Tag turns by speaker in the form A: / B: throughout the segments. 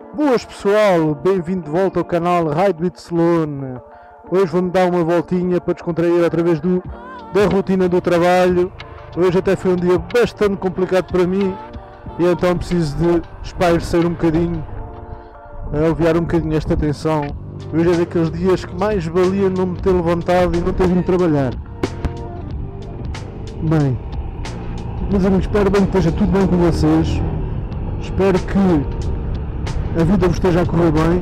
A: Boas pessoal, bem-vindo de volta ao canal Ride with Sloan. Hoje vou-me dar uma voltinha para descontrair através da rotina do trabalho. Hoje até foi um dia bastante complicado para mim e então preciso de espairecer um bocadinho, aliviar um bocadinho esta tensão. Hoje é daqueles dias que mais valia não me ter levantado e não ter vindo trabalhar. Bem, meus amigos, espero bem que esteja tudo bem com vocês. Espero que a vida vos esteja a correr bem.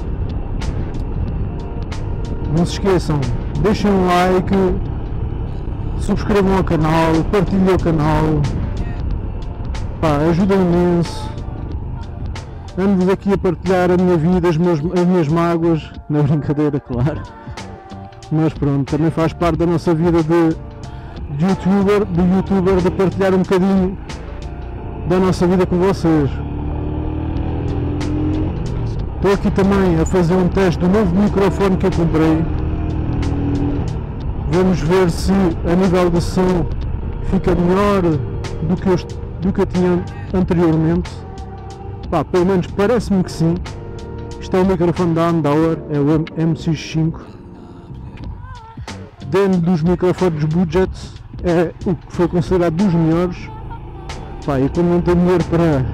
A: Não se esqueçam, deixem um like, subscrevam o canal, partilhem o canal. Pá, ajuda imenso. Ando-vos aqui a partilhar a minha vida, as minhas mágoas, na brincadeira, claro. Mas pronto, também faz parte da nossa vida de youtuber, de partilhar um bocadinho da nossa vida com vocês. Estou aqui também a fazer um teste do novo microfone que eu comprei. Vamos ver se a nível de som fica melhor do que eu tinha anteriormente. Pá, pelo menos parece-me que sim. Isto é o microfone da Andauer, é o MX5. Dentro dos microfones budget é o que foi considerado dos melhores. Pá, e como não tenho dinheiro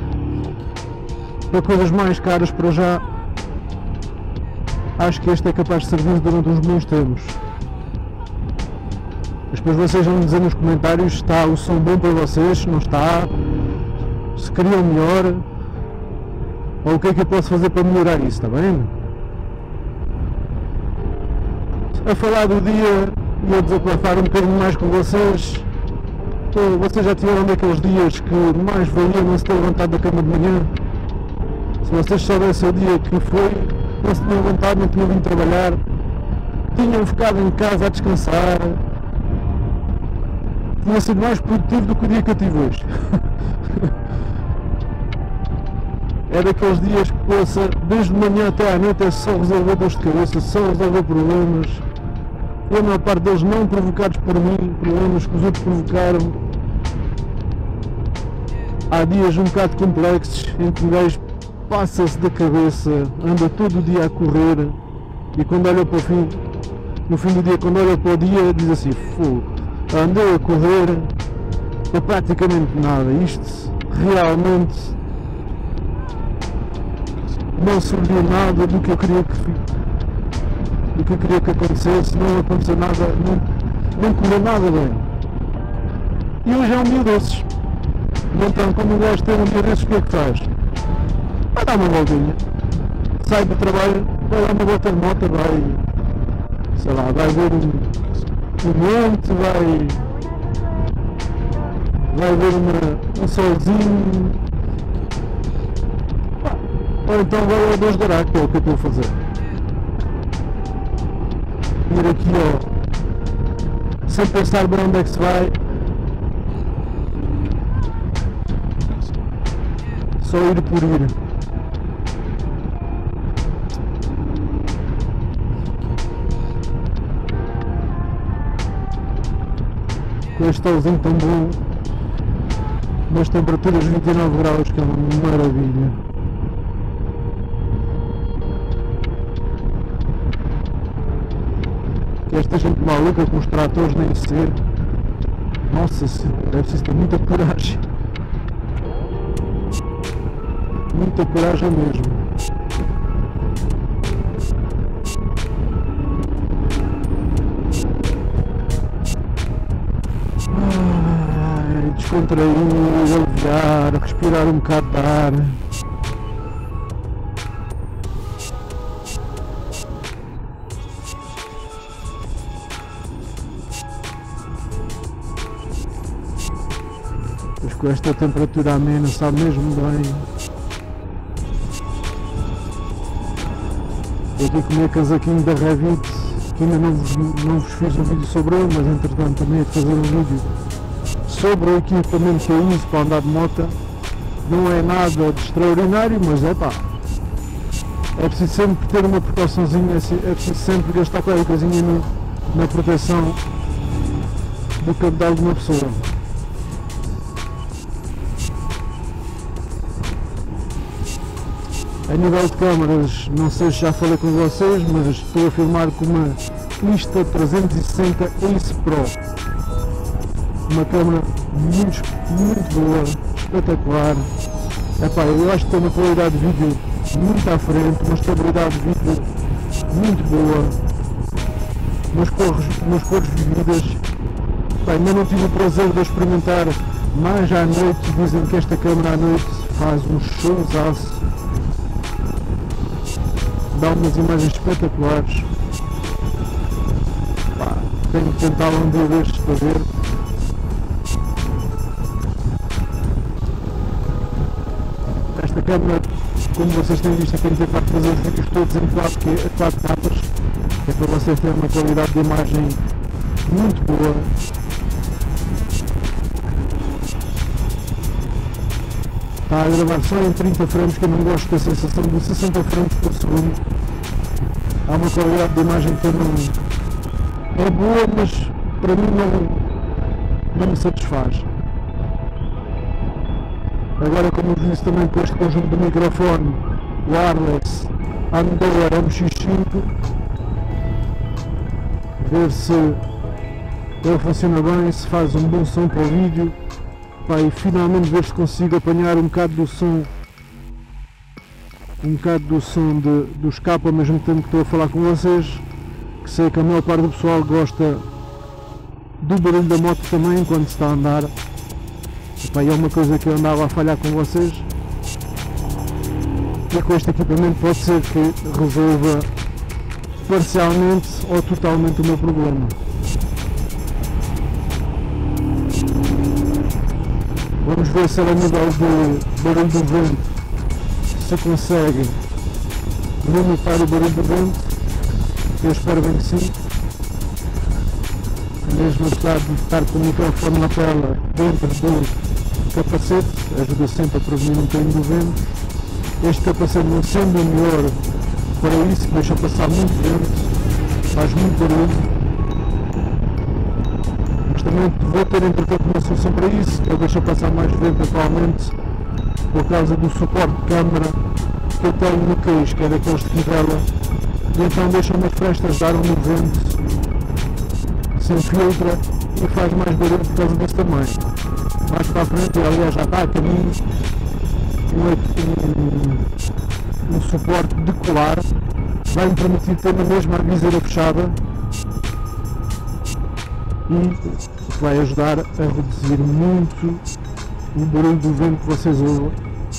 A: para coisas mais caras para já, acho que este é capaz de servir durante uns bons tempos. Mas depois vocês vão dizer nos comentários se está o som bom para vocês, se não está, se queriam melhor, ou o que é que eu posso fazer para melhorar isso, está bem? A falar do dia e a desabafar um bocadinho mais com vocês. Vocês já tiveram daqueles dias que mais valia não se ter levantado da cama de manhã? Se vocês soubessem o dia que foi, não se tinham levantado, não tinham vindo trabalhar, tinham ficado em casa a descansar, tinha sido mais produtivo do que o dia que eu tive hoje. É daqueles dias que possa, desde de manhã até à noite, é só resolver dores de cabeça, só resolver problemas, e a maior parte deles não provocados por mim, problemas que os outros provocaram. Há dias um bocado complexos em que o gajo passa-se da cabeça, anda todo o dia a correr e quando olha para o fim, no fim do dia, quando olha para o dia, diz assim: fogo, andei a correr para praticamente nada. Isto realmente não serviu nada do que eu queria que acontecesse, não aconteceu nada, não correu nada bem. E hoje é um dia desses. Então, como o gajo tem um dia desses, o que é que faz? Vai dar uma voltinha, sai do trabalho, vai dar uma volta de moto, vai, sei lá, vai ver um monte, vai ver um solzinho, ou então vai ao Deus dará, que é o que eu estou a fazer. Ir aqui, ó, sem pensar bem onde é que se vai, só ir por ir. Com este solzinho tão bom, nas temperaturas 29 graus, que é uma maravilha. Que esta gente maluca com os tratores nem ser. Nossa, é preciso ter muita coragem. Muita coragem mesmo. Descontrair, aliviar, respirar um bocado de ar. Pois com esta temperatura amena sabe mesmo bem. Eu aqui comer casaquinho da Revit, que ainda não vos fiz um vídeo sobre ele, mas entretanto também é de fazer um vídeo sobre o equipamento que eu uso para andar de moto. Não é nada de extraordinário, mas é pá, é preciso sempre ter uma precauçãozinha, é preciso sempre gastar qualquer coisinha na proteção do cabedal de uma pessoa. A nível de câmaras, não sei se já falei com vocês, mas estou a filmar com uma Insta360 Ace Pro. Uma câmera muito boa, espetacular. Epá, eu acho que tem uma qualidade de vídeo muito à frente, uma estabilidade de vídeo muito boa, umas cores vividas. Epá, ainda não tive o prazer de experimentar mais à noite. Dizem que esta câmera à noite faz um showzaço, dá umas imagens espetaculares. Epá, tenho que tentar um dia destes para ver. Esta câmera, como vocês têm visto, aqui para fazer os vídeos todos em 4 capas, é para vocês terem uma qualidade de imagem muito boa. Está a gravar só em 30 frames, que eu não gosto da sensação de 60 frames por segundo. Há uma qualidade de imagem que também é boa, mas para mim não me satisfaz. Agora, como eu disse também, com este conjunto de microfone wireless Andover MX5, ver se ele funciona bem, se faz um bom som para o vídeo. Pá, e finalmente ver se consigo apanhar um bocado do som do escape ao mesmo tempo que estou a falar com vocês, que sei que a maior parte do pessoal gosta do barulho da moto também quando se está a andar. Epá, é uma coisa que eu andava a falhar com vocês, e com este equipamento pode ser que resolva parcialmente ou totalmente o meu problema. Vamos ver se a nível do barulho do vento se consegue limitar o barulho do vento. Eu espero bem que sim. Mesmo apesar de estar com o microfone na tela dentro do capacete, ajuda sempre a prevenir um bocadinho do vento. Este capacete, não sendo o melhor para isso, deixa passar muito vento, faz muito barulho. Também vou ter entretanto uma solução para isso, que eu deixo passar mais vento atualmente por causa do suporte de câmara que eu tenho no queixo, que é daqueles de fivela, e então deixa umas frestas dar um vento, se infiltra e faz mais barulho por causa disso também. Mais para a frente, aliás já está a caminho, um suporte de colar, vai-me permitir ter na mesma a viseira fechada e vai ajudar a reduzir muito o barulho do vento que vocês ouvem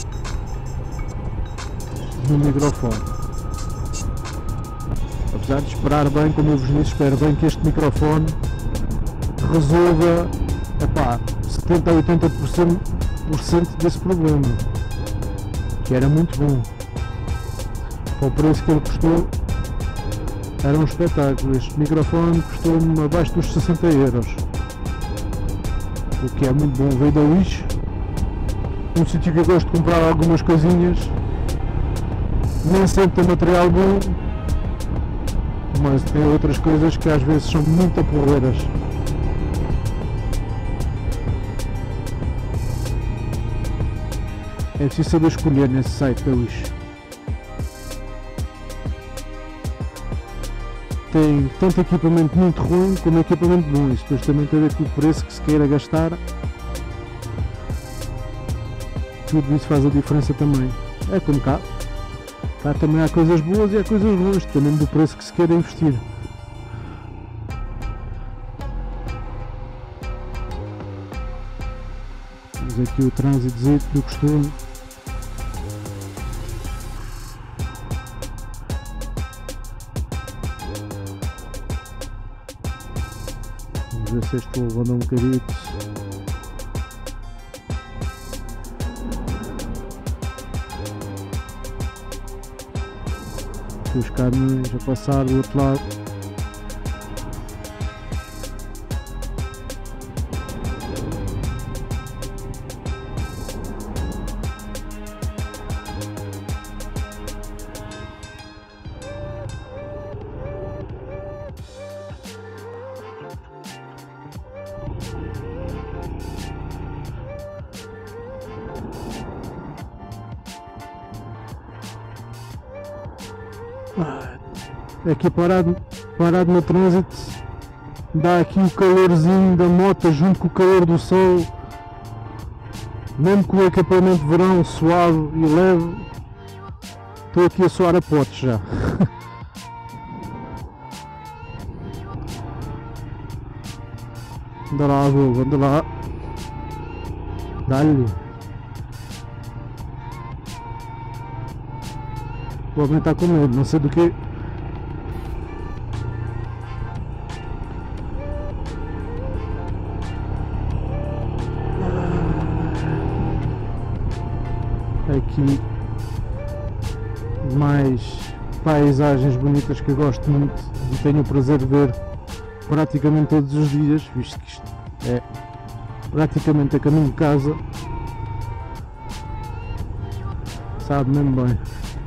A: no microfone. Apesar de esperar bem, como eu vos disse, espero bem que este microfone resolva 70 a 80% desse problema, que era muito bom. Com o preço que ele custou, era um espetáculo. Este microfone custou-me abaixo dos 60 euros, o que é muito bom. Veio da Wish, um sítio que eu gosto de comprar algumas coisinhas, nem sempre tem material bom, mas tem outras coisas que às vezes são muito porreiras. É preciso saber escolher nesse site da Wish. Tem tanto equipamento muito ruim como equipamento bom, isso depois também tem a ver com o preço que se queira gastar. Tudo isso faz a diferença também. É como cá. Cá também há coisas boas e há coisas ruins, dependendo do preço que se queira investir. Temos aqui o trânsito do costume. Vamos ver se estou levando um bocadito. Aqui os caminhões a passar do outro lado. Aqui parado no trânsito, dá aqui o calorzinho da moto junto com o calor do sol, mesmo com o equipamento de verão suave e leve, estou aqui a suar a potes já. Anda lá, anda lá, dá-lhe. O homem está com medo, não sei do que. Aqui mais paisagens bonitas que eu gosto muito e tenho o prazer de ver praticamente todos os dias, visto que isto é praticamente a caminho de casa, sabe mesmo bem.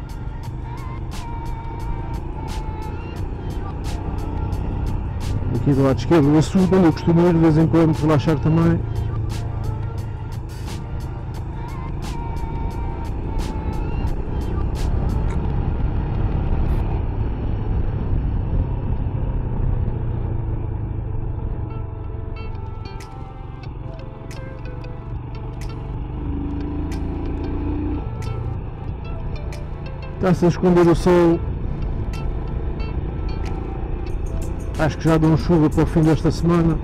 A: Aqui do lado esquerdo o açude, onde eu costumo ir de vez em quando relaxar também. Está-se a esconder o sol. Acho que já dão chuva para o fim desta semana.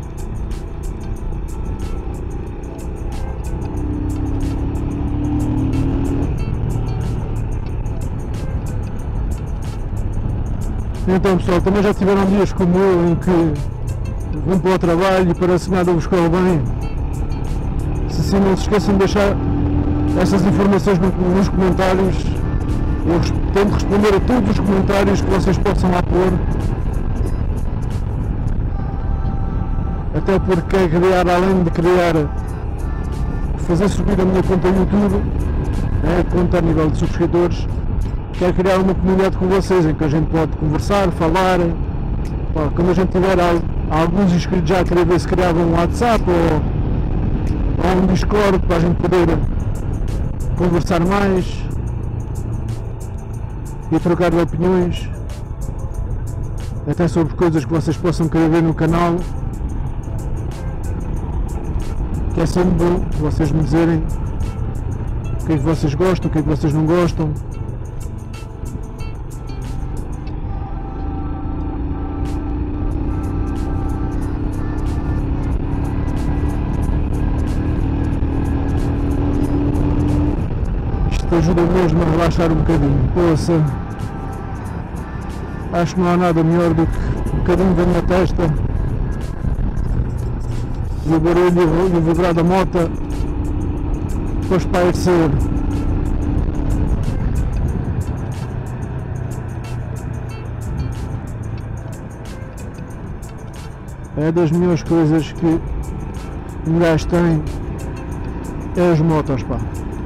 A: Então pessoal, também já tiveram dias como eu em que vão para o trabalho e parece nada vos corre bem. Se assim, não se esqueçam de deixar essas informações nos comentários. Eu tento responder a todos os comentários que vocês possam lá pôr. Até porque é criar, além de criar, fazer subir a minha conta no YouTube, conta a nível de subscritores, quero criar uma comunidade com vocês, em que a gente pode conversar, falar. Quando a gente tiver alguns inscritos já, queria ver se criava um WhatsApp ou um Discord para a gente poder conversar mais e trocar de opiniões, até sobre coisas que vocês possam querer ver no canal, que é sempre bom vocês me dizerem o que é que vocês gostam, o que é que vocês não gostam. Isto ajuda mesmo a relaxar um bocadinho. Poxa, acho que não há nada melhor do que um bocadinho da minha testa e o barulho e o vibrar da moto para espairecer. É das melhores coisas que um gajo tem, é as motos, pá.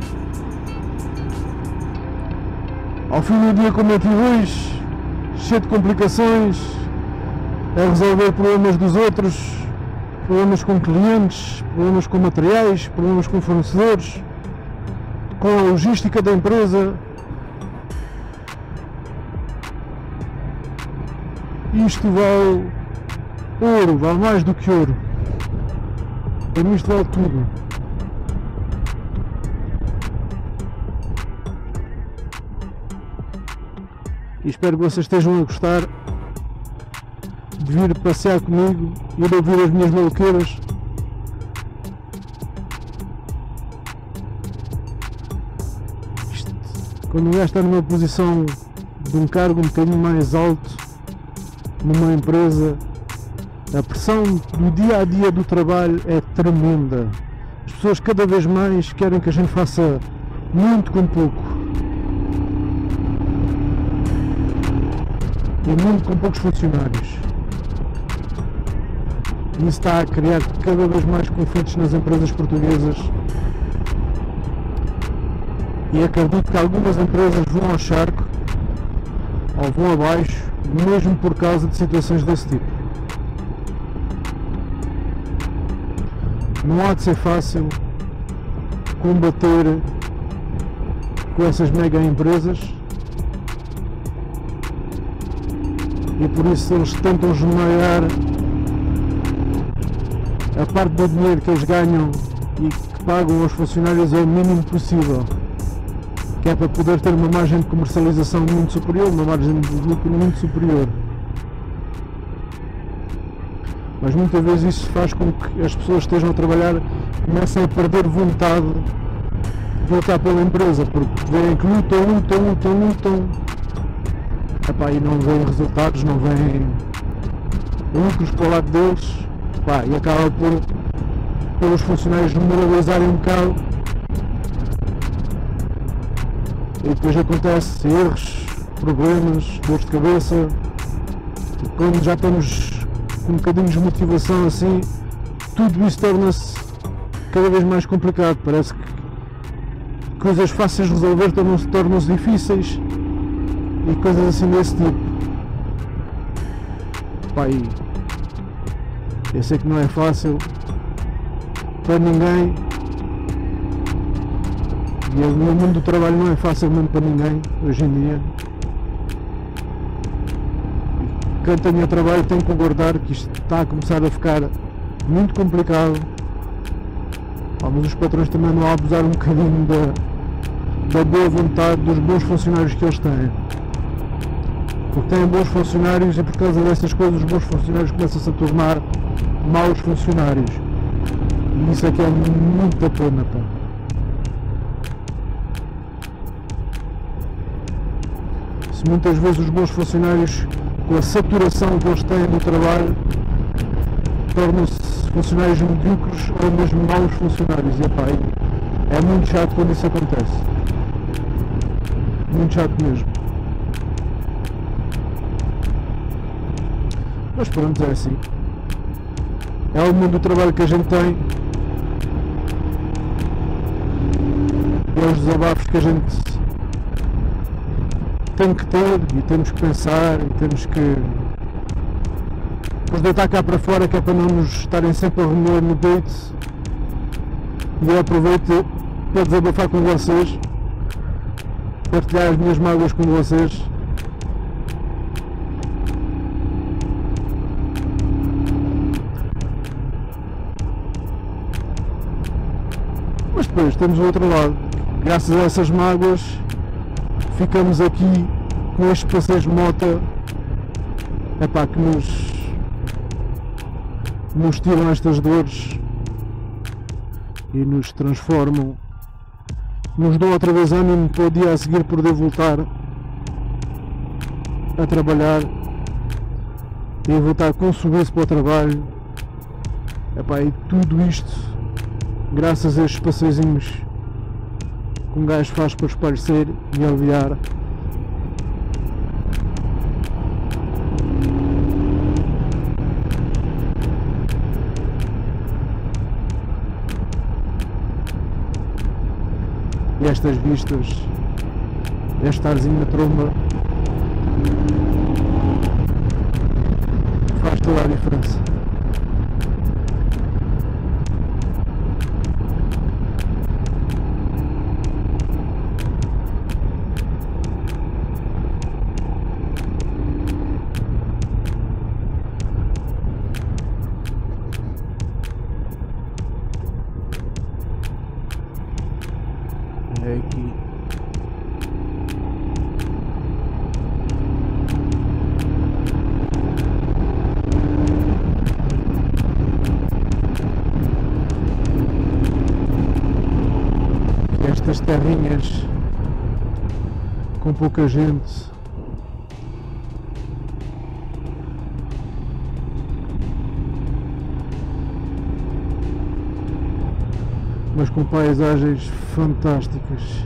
A: Ao fim do dia, como eu tive hoje, cheio de complicações, a resolver problemas dos outros, problemas com clientes, problemas com materiais, problemas com fornecedores, com a logística da empresa. Isto vale ouro, vale mais do que ouro. Para mim isto vale tudo. E espero que vocês estejam a gostar de vir passear comigo e de ouvir as minhas maluqueiras. Quando um gajo está numa posição de um cargo um bocadinho mais alto numa empresa, a pressão do dia a dia do trabalho é tremenda. As pessoas cada vez mais querem que a gente faça muito com pouco. E muito com poucos funcionários. Isso está a criar cada vez mais conflitos nas empresas portuguesas. E acredito que algumas empresas vão ao charco ou vão abaixo, mesmo por causa de situações desse tipo. Não há de ser fácil combater com essas mega empresas, e por isso eles tentam esmaiar a parte do dinheiro que eles ganham e que pagam aos funcionários ao mínimo possível, que é para poder ter uma margem de comercialização muito superior, uma margem de lucro muito superior. Mas muitas vezes isso faz com que as pessoas que estejam a trabalhar comecem a perder vontade de voltar pela empresa, porque veem que lutam epá, e não veem resultados, não veem lucros para o lado deles, epá, e acaba pelos funcionários moralizarem um bocado e depois acontece erros, problemas, dores de cabeça. E quando já estamos com um bocadinho de desmotivação assim, tudo isso torna-se cada vez mais complicado. Parece que coisas fáceis de resolver tornam-se difíceis e coisas assim desse tipo. Pai, eu sei que não é fácil para ninguém, e o mundo do trabalho não é fácil mesmo para ninguém hoje em dia. Quem tenha trabalho tem que concordar que isto está a começar a ficar muito complicado. Mas os patrões também não a abusar um bocadinho da boa vontade dos bons funcionários que eles têm, porque têm bons funcionários e por causa dessas coisas os bons funcionários começam-se a tornar maus funcionários, e isso é que é muita pena, pá. Se muitas vezes os bons funcionários, com a saturação que eles têm no trabalho, tornam-se funcionários medíocres ou mesmo maus funcionários, e epá, é muito chato quando isso acontece, muito chato mesmo. Mas pronto, é assim, é o mundo do trabalho que a gente tem, é os desabafos que a gente tem que ter e temos que pensar e temos que nos deitar cá para fora, que é para não nos estarem sempre a remoer no peito. E eu aproveito para desabafar com vocês, partilhar as minhas mágoas com vocês. Mas depois temos o outro lado, graças a essas mágoas ficamos aqui com estes passeios de moto, epá, que nos tiram estas dores e nos transformam, nos dão outra vez ânimo para o dia a seguir poder voltar a trabalhar e voltar com sorriso para o trabalho. Epá, e tudo isto graças a estes passeizinhos que um gajo faz para espairecer e aliviar. E estas vistas, este arzinho na tromba, faz toda a diferença. É aqui. Estas terrinhas com pouca gente, mas com paisagens fantásticas.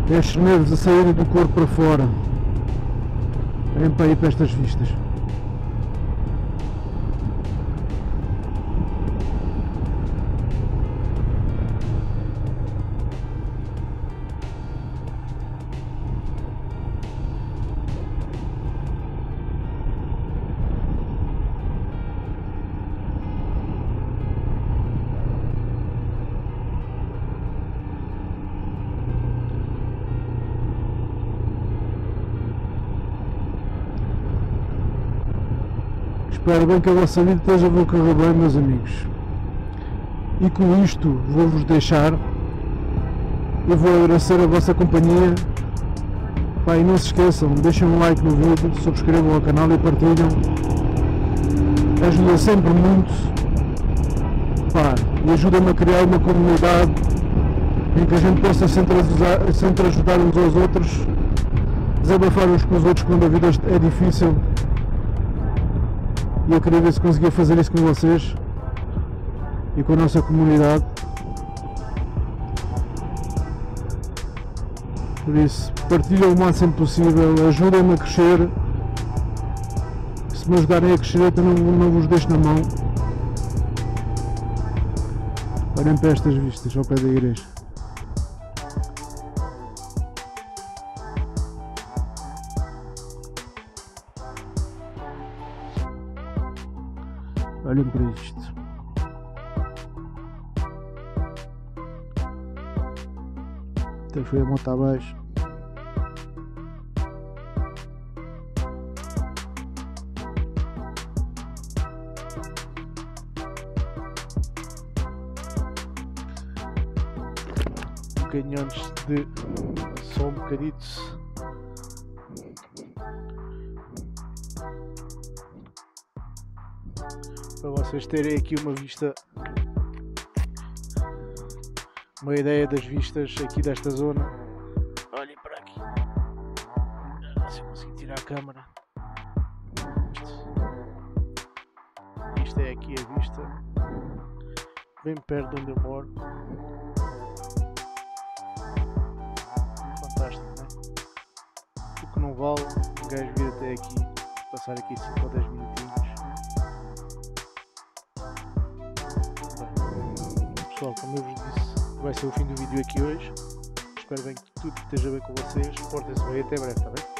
A: Estes nervos a saírem do corpo para fora. Vem para ir para estas vistas. Espero bem que a vossa vida esteja a correr bem, meus amigos. E com isto vou-vos deixar. Eu vou agradecer a vossa companhia. Pá, e não se esqueçam, deixem um like no vídeo, subscrevam o canal e partilham. Ajuda sempre muito. Pá, e ajuda-me a criar uma comunidade em que a gente possa sempre ajudar uns aos outros, desabafar uns com os outros quando a vida é difícil. E eu queria ver se conseguia fazer isso com vocês e com a nossa comunidade. Por isso, partilhem o máximo possível, ajudem-me a crescer. Se me ajudarem a crescer, eu não vos deixo na mão. Olhem para estas vistas ao pé da igreja. Olhem para isto. Até foi a moto abaixo. Um bocadinho antes de só um bocadito. Para vocês terem aqui uma vista, uma ideia das vistas aqui desta zona. Olhem para aqui, se eu consigo tirar a câmera. Isto é aqui a vista, bem perto de onde eu moro. Fantástico, não é? O que não vale um gajo vir até aqui, passar aqui 5 ou 10 minutinhos. Pessoal, como eu vos disse, vai ser o fim do vídeo aqui hoje. Espero bem que tudo esteja bem com vocês. Portem-se bem e até breve, está bem?